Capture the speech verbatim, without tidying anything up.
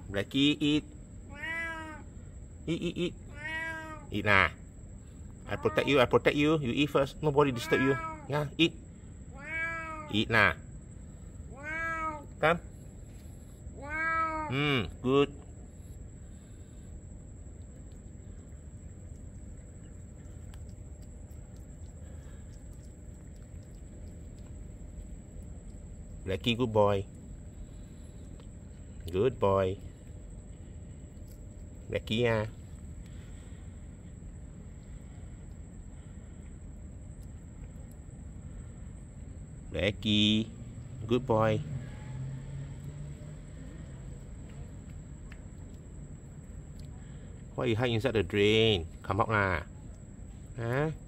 Blackie, eat. Eat, eat, eat. Eat nah. I protect you, I protect you. You eat first. Nobody disturb you. Yeah, eat. Eat nah. Come. Hmm, good. Blackie, good boy. Good boy. Blackie à. Blackie, good boy. Why you hide inside the drain? Come out lah. Huh?